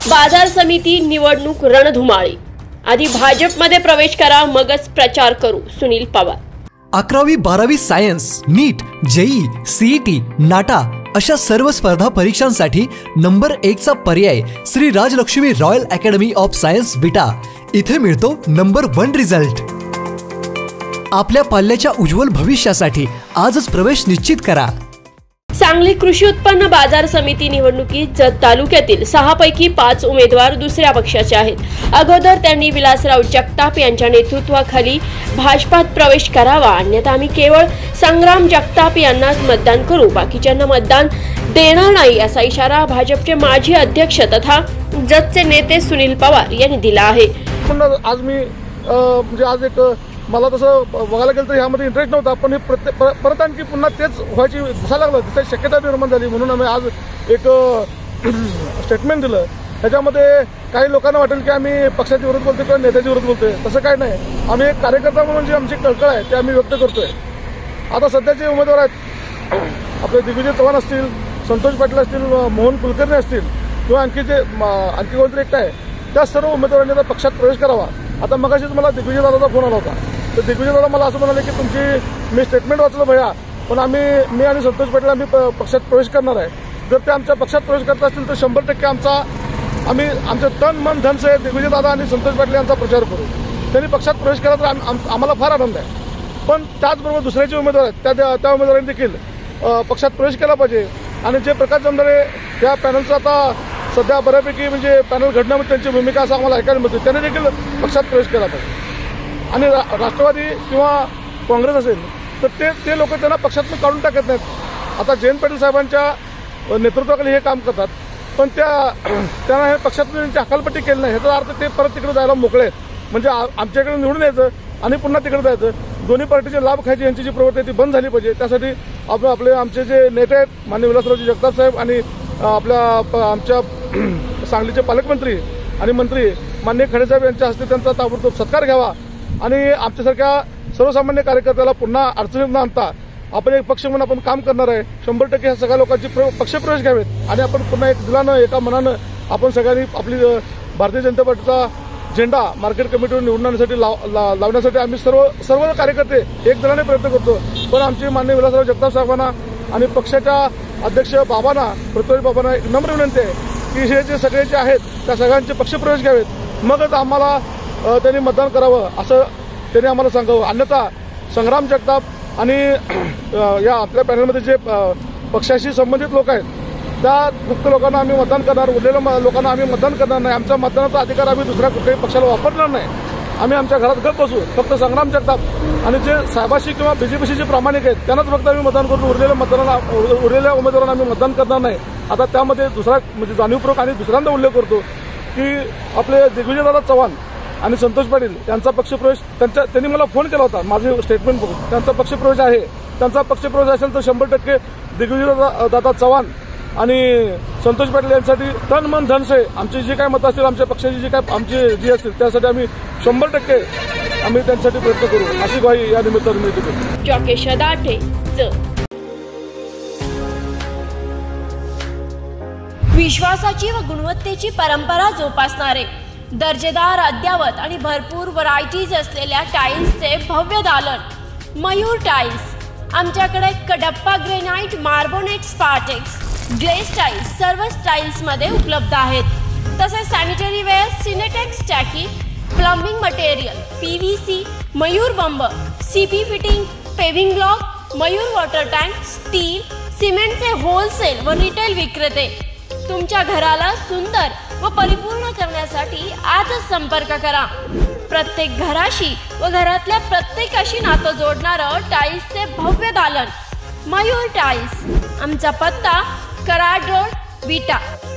बाजार समिती निवडणूक रणधुमाळी। आधी भाजपमध्ये प्रवेश करा मगच प्रचार करू, सुनील पवार। 11वी 12वी science, NEET, JEE, CET, NATA अशा सर्व स्पर्धा परीक्षांसाठी नंबर 1 चा पर्याय Shri Rajlakshmi royal academy of science Vita. इथे मिळतो नंबर 1 रिझल्ट। आपल्या पाल्याच्या उज्ज्वल भविष्यासाठी आजच प्रवेश निश्चित करा। सांगली कृषी उत्पन्न बाजार समिती निवडणुकीत जत तालुक्यातील 6 पैकी 5 उमेदवार दुसऱ्या पक्षाचे आहेत। अगोदर त्यांनी विलासराव जगताप यांच्या नेतृत्वाखाली भाजपात प्रवेश करावा, अन्यथा आम्ही केवळ संग्राम जगताप यांनाच मतदान करू, बाकीच्यांना मतदान देणार नाही, असा इशारा भाजपचे माजी अध्यक्ष तथा जतचे नेते सुनील पवार यांनी दिला आहे। आज मी म्हणजे आज एक मला तसं बघायला गेलं तर ह्यामध्ये इंटरेस्ट नव्हता, पण हे परत आणखी पुन्हा तेच व्हायची दिसायला लागलं, त्याची शक्यता निर्माण झाली, म्हणून आम्ही आज एक स्टेटमेंट दिलं। त्याच्यामध्ये काही लोकांना वाटेल की आम्ही पक्षाच्या विरोध बोलतोय किंवा नेत्याच्या विरोध बोलतोय, तसं काही नाही। आम्ही एक कार्यकर्ता म्हणून जी आमची कळकळ आहे ते आम्ही व्यक्त करतोय। आता सध्याचे उमेदवार आहेत आपले दिग्विजय चव्हाण असतील, संतोष पाटील असतील, मोहन कुलकर्णी असतील किंवा आणखी कोणतरी एकटा आहे, त्या सर्व उमेदवारांनी आता पक्षात प्रवेश करावा। आता मगाशीच मला दिग्विजय दादाचा फोन आला होता, तर दिग्विजय दादा मला असं म्हणाले की तुमची मी स्टेटमेंट वाचलं भैया, पण मी आणि संतोष पाटील आम्ही पक्षात प्रवेश करणार आहे। जर ते आमच्या पक्षात प्रवेश करत असतील तर 100% आम्ही आमचं तन मन धन से दिग्विजय दादा आणि संतोष पाटील यांचा प्रचार करू। त्यांनी पक्षात प्रवेश केला तर आम्हाला फार आनंद आहे। पण त्याचबरोबर दुसरे जे उमेदवार आहेत त्या उमेदवारांनी देखील पक्षात प्रवेश केला पाहिजे। आणि जे प्रकाश जमदारे या पॅनलचं आता सध्या बऱ्यापैकी म्हणजे पॅनल घडण्यामध्ये त्यांची भूमिका असं आम्हाला ऐकायला मिळते, त्यांनी देखील पक्षात प्रवेश केला पाहिजे। आणि राष्ट्रवादी किंवा काँग्रेस असेल तर ते लोक त्यांना पक्षातून काढून टाकत नाहीत। आता जयंत पाटील साहेबांच्या नेतृत्वाखाली हे काम करतात, पण त्यांना हे पक्षातून त्यांची हकालपट्टी केली नाही, ह्याचा अर्थ ते परत तिकडे जायला मोकळे आहेत। म्हणजे आमच्याकडे निवडून यायचं आणि पुन्हा तिकडे जायचं, दोन्ही पार्टीचे लाभ खायची यांची जी प्रवृत्ती आहे ती बंद झाली पाहिजे। त्यासाठी आमचे जे नेते आहेत माननीय विलासरावजी जगताप साहेब आणि आमच्या सांगलीचे पालकमंत्री आणि मंत्री माननीय खडेसाहेब यांच्या हस्ते त्यांचा ताबडतोब सत्कार घ्यावा आणि आमच्यासारख्या सर्वसामान्य कार्यकर्त्याला पुन्हा अडचणीत न आणता आपण एक पक्ष म्हणून आपण काम करणार आहे। 100% ह्या सगळ्या लोकांची पक्षप्रवेश घ्यावेत आणि आपण पुन्हा एक दिलानं एका मनानं आपण सगळ्यांनी आपली भारतीय जनता पार्टीचा झेंडा मार्केट कमिटीवर निवडण्यासाठी लावण्यासाठी आम्ही सर्व कार्यकर्ते एक दिलाने प्रयत्न करतो। पण आमचे माननीय विलासराव जगताप साहेबांना आणि पक्षाच्या अध्यक्ष बाबांना, पृथ्वीराज बाबांना एक नम्र विनंती आहे की हे जे सगळे जे आहेत त्या सगळ्यांचे पक्षप्रवेश घ्यावेत, मगच आम्हाला त्यांनी मतदान करावं असं त्यांनी आम्हाला सांगावं। अन्यथा संग्राम जगताप आणि या आपल्या पॅनलमध्ये जे पक्षाशी संबंधित लोक आहेत त्या फक्त लोकांना आम्ही मतदान करणार, उरलेल्या लोकांना आम्ही मतदान करणार नाही। आमचा मतदानाचा अधिकार आम्ही दुसऱ्या कुठल्याही पक्षाला वापरणार नाही। आम्ही आमच्या घरात गप बसू, फक्त संग्राम जगताप आणि जे साहेबाशी किंवा बीजेपीशी जे प्रामाणिक आहेत त्यांनाच फक्त आम्ही मतदान करू, उरलेल्या उमेदवारांना आम्ही मतदान करणार नाही। आता त्यामध्ये दुसरा म्हणजे जाणीवपूर्वक आणि दुसऱ्यांदा उल्लेख करतो की आपले दिग्विजयदादा चव्हाण आणि संतोष पाटील यांचा पक्षप्रवेश त्यांनी मला फोन केला होता माझे स्टेटमेंट बघून, त्यांचा पक्षप्रवेश आहे। त्यांचा पक्षप्रवेश असेल तर 100% दिग्विजयदादा चव्हाण आणि संतोष पाटील यांसाठी तन मन धन से आमची जी काय मतं असतील, आमच्या पक्षाची जी काय आमची जी असतील त्यासाठी आम्ही 100% आम्ही त्यांच्यासाठी प्रयत्न करू, अशी ग्वाही या निमित्ताने मी देतो। जॉकेश दाठे। विश्वासाची व गुणवत्तेची परंपरा जोपासणारे, दर्जेदार, अद्यावत आणि भरपूर व्हरायटीज असलेल्या टाइल्सचे भव्य दालन मयूर टाइल्स। आमच्याकडे Kadappa granite, Marbonate, Spartex, glaze tiles सर्व स्टाईल्समध्ये उपलब्ध आहेत। तसेच सॅनिटरी वेअर, सिनेटेक्स टाकी, प्लंबिंग मटेरियल, PVC, मयूर बंब, CP fitting, paving block, Mayur water tank, steel, सिमेंटचे होलसेल व रिटेल विक्रेते। तुमच्या घराला सुंदर व परिपूर्ण करण्यासाठी आजच संपर्क करा। प्रत्येक घराशी व घरातल्या प्रत्येकाशी नातं जोडणारं टाइल्सचे भव्य दालन मयूर टाइल्स। आमचा पत्ता कराड रोड, विटा।